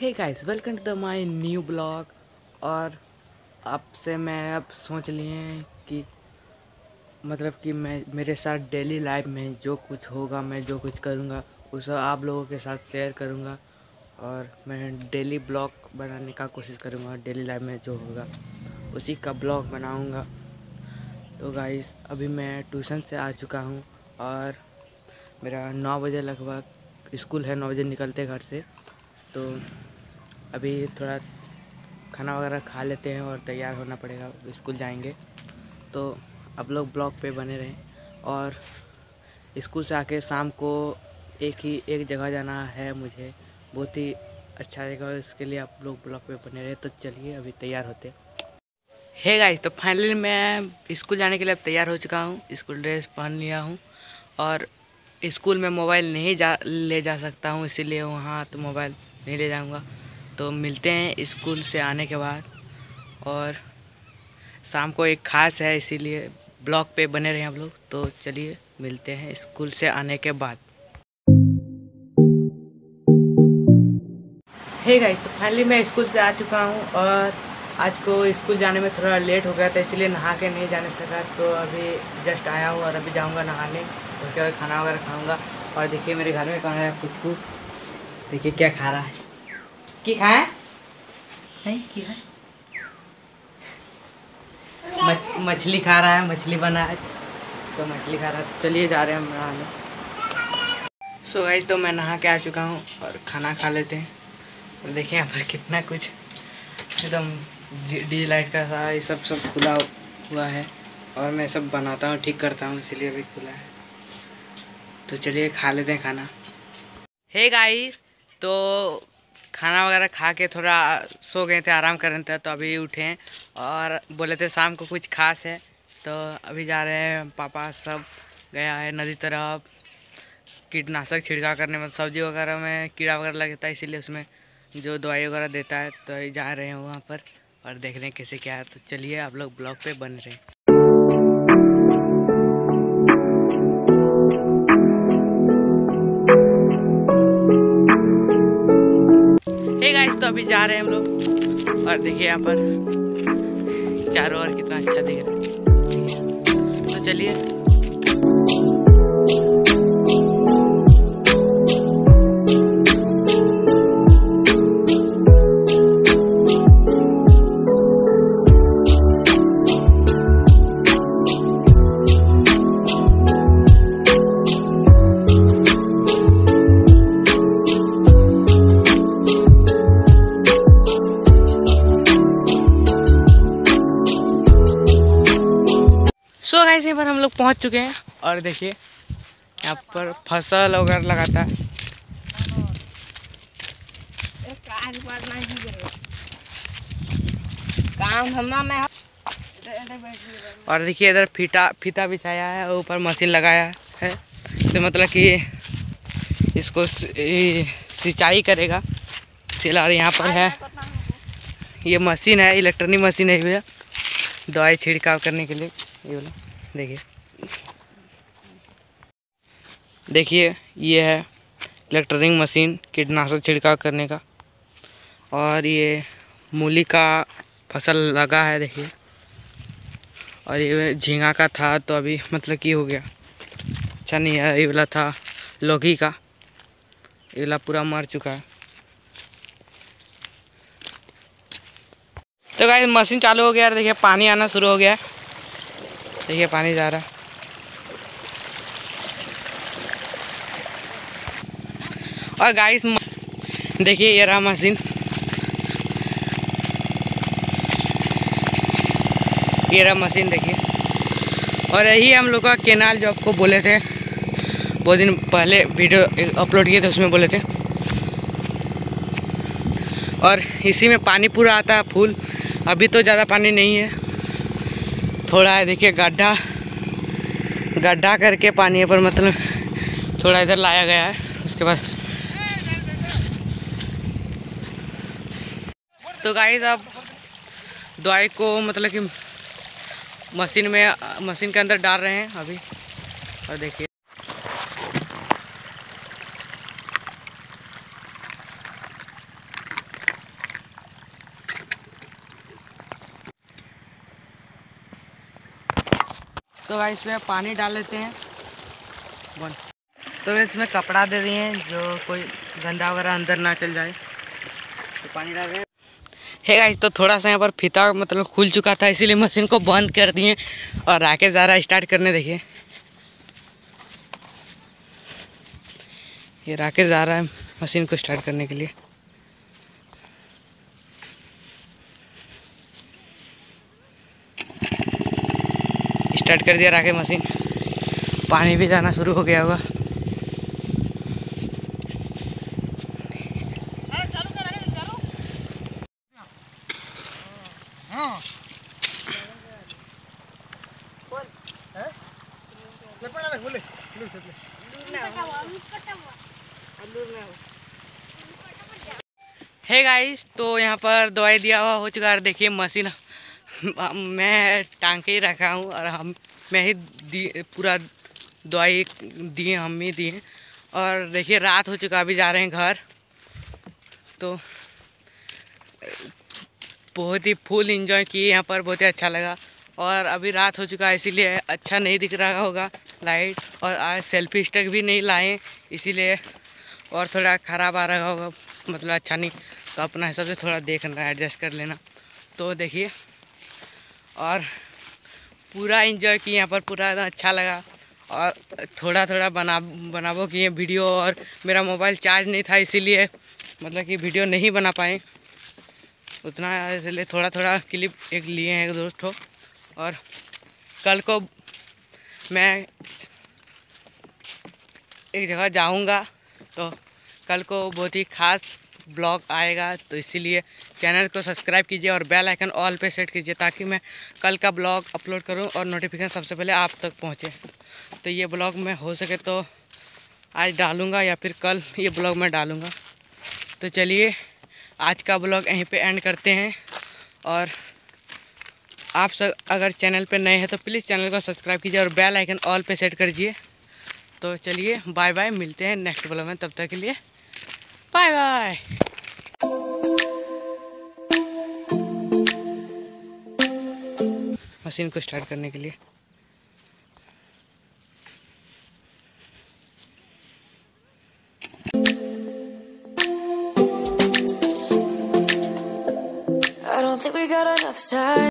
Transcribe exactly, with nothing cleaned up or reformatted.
Hey guys, welcome to the my new blog. और आपसे मैं अब सोच लिए हैं कि मतलब कि मैं मेरे साथ डेली लाइफ में जो कुछ होगा, मैं जो कुछ करूँगा उसे आप लोगों के साथ शेयर करूँगा। और मैं डेली ब्लॉग बनाने का कोशिश करूँगा, डेली लाइफ में जो होगा उसी का ब्लॉग बनाऊँगा। तो गाइस, अभी मैं ट्यूशन से आ चुका हूँ और मेरा नौ बजे लगभग स्कूल है, नौ बजे निकलते घर से। तो अभी थोड़ा खाना वगैरह खा लेते हैं और तैयार होना पड़ेगा, स्कूल जाएंगे। तो आप लोग ब्लॉग पे बने रहें। और स्कूल से आके शाम को एक ही एक जगह जाना है मुझे, बहुत ही अच्छा जगह, इसके लिए आप लोग ब्लॉग पे बने रहे। तो चलिए अभी तैयार होते हैं। हे गाइस, तो फाइनली मैं स्कूल जाने के लिए अब तैयार हो चुका हूँ, स्कूल ड्रेस पहन लिया हूँ। और स्कूल में मोबाइल नहीं जा ले जा सकता हूँ, इसीलिए वहाँ तो मोबाइल नहीं ले जाऊँगा। तो मिलते हैं स्कूल से आने के बाद। और शाम को एक ख़ास है, इसीलिए ब्लॉग पे बने रहे आप लोग। तो चलिए मिलते हैं स्कूल से आने के बाद। हे गाइस, तो फाइनली मैं स्कूल से आ चुका हूँ और आज को स्कूल जाने में थोड़ा लेट हो गया था, इसलिए नहा के नहीं जाने सका। तो अभी जस्ट आया हूँ और अभी जाऊँगा नहाने, उसके बाद खाना वगैरह खाऊँगा। और देखिए मेरे घर में कौन है, पुचकू देखिए क्या खा रहा है। क्या खाए नहीं क्या है, मछ, मछली खा रहा है, मछली बना है तो मछली खा रहा है। तो चलिए जा रहे हैं हम नहाने। सो गाइस, तो मैं नहा के आ चुका हूँ और खाना खा लेते हैं। और देखिए यहाँ पर कितना कुछ एकदम डी लाइट का सा ये सब सब खुला हुआ है और मैं सब बनाता हूँ, ठीक करता हूँ, इसीलिए अभी खुला है। तो चलिए खा लेते हैं खाना। हे गाइस, तो खाना वगैरह खा के थोड़ा सो गए थे, आराम कर रहे थे। तो अभी उठे हैं और बोले थे शाम को कुछ खास है। तो अभी जा रहे हैं, पापा सब गया है नदी तरफ कीटनाशक छिड़काव करने में, सब्जी वगैरह में कीड़ा वगैरह लगता है, इसीलिए उसमें जो दवाई वगैरह देता है। तो जा रहे हैं वहाँ पर और देख रहे हैं कैसे क्या है। तो चलिए आप लोग ब्लॉग पे बन रहे हैं। हे गाइस, तो अभी जा रहे हैं हम लोग और देखिए यहाँ पर चारों ओर कितना अच्छा दिख रहा है। तो चलिए सो गाइस, यहाँ पर हम लोग पहुँच चुके हैं और देखिए यहाँ पर फसल वगैरह लगाता है। और देखिए इधर फीता फीता बिछाया है और ऊपर मशीन लगाया है। तो मतलब कि इसको सिंचाई करेगा। और यहाँ पर है ये मशीन है, इलेक्ट्रॉनिक मशीन है भैया, दवाई छिड़काव करने के लिए। ये वाला देखिए देखिए ये है इलेक्ट्रॉनिक मशीन कीटनाशक छिड़काव करने का। और ये मूली का फसल लगा है देखिए। और ये झींगा का था, तो अभी मतलब कि हो गया, अच्छा नहीं है। ये वाला था लौकी का, ये वाला पूरा मर चुका है। तो गाइस, मशीन चालू हो गया है, देखिए पानी आना शुरू हो गया है, देखिए पानी जा रहा है। और गाइस देखिए ये रहा मशीन, ये रहा मशीन देखिए। और यही हम लोग का केनाल, जो आपको बोले थे बहुत दिन पहले वीडियो अपलोड किए थे, उसमें बोले थे। और इसी में पानी पूरा आता है फुल। अभी तो ज़्यादा पानी नहीं है, थोड़ा है, देखिए गड्ढा गड्ढा करके पानी है, पर मतलब थोड़ा इधर लाया गया है। उसके बाद तो गाइस, अब दवाई को मतलब कि मशीन में मशीन के अंदर डाल रहे हैं अभी। और देखिए तो गाइस इसमें पानी डाल लेते हैं वन। तो इसमें कपड़ा दे दिए हैं जो कोई गंदा वगैरह अंदर ना चल जाए, तो पानी डाल रहे हैं। है गाइस तो थोड़ा सा यहाँ पर फीता मतलब खुल चुका था, इसीलिए मशीन को बंद कर दिए और राकेश जा रहा है स्टार्ट करने। देखिए ये राकेश जा रहा है मशीन को स्टार्ट करने के लिए। स्टार्ट कर दिया राकेश मशीन, पानी भी जाना शुरू हो गया होगा। हे गाइस तो यहाँ पर दवाई दिया हुआ हो चुका है। देखिए मशीन मैं टांग के ही रखा हूँ और हम मैं ही दी पूरा दवाई दिए, हम ही दिए। और देखिए रात हो चुका, अभी जा रहे हैं घर। तो बहुत ही फुल एंजॉय किए यहाँ पर, बहुत ही अच्छा लगा। और अभी रात हो चुका है इसीलिए अच्छा नहीं दिख रहा होगा लाइट, और आज सेल्फी स्टिक भी नहीं लाए इसीलिए और थोड़ा ख़राब आ रहा होगा, मतलब अच्छा नहीं। तो अपना हिसाब से थोड़ा देखना, एडजस्ट कर लेना। तो देखिए और पूरा एंजॉय किए यहाँ पर, पूरा अच्छा लगा। और थोड़ा थोड़ा बना बनाबो किए वीडियो, और मेरा मोबाइल चार्ज नहीं था इसीलिए मतलब कि वीडियो नहीं बना पाए उतना, इसलिए थोड़ा थोड़ा क्लिप एक लिए हैं एक दोस्तों। और कल को मैं एक जगह जाऊंगा, तो कल को बहुत ही ख़ास ब्लॉग आएगा, तो इसीलिए चैनल को सब्सक्राइब कीजिए और बेल आइकन ऑल पे सेट कीजिए ताकि मैं कल का ब्लॉग अपलोड करूं और नोटिफिकेशन सबसे पहले आप तक पहुंचे। तो ये ब्लॉग मैं हो सके तो आज डालूंगा या फिर कल ये ब्लॉग मैं डालूंगा। तो चलिए आज का ब्लॉग यहीं पे एंड करते हैं। और आप सब अगर चैनल पे नए हैं तो प्लीज़ चैनल को सब्सक्राइब कीजिए और बेल आइकन ऑल पे सेट कर दीजिए। तो चलिए बाय बाय, मिलते हैं नेक्स्ट ब्लॉग में, तब तक के लिए बाय बाय। मशीन को स्टार्ट करने के लिए I don't think we got enough time.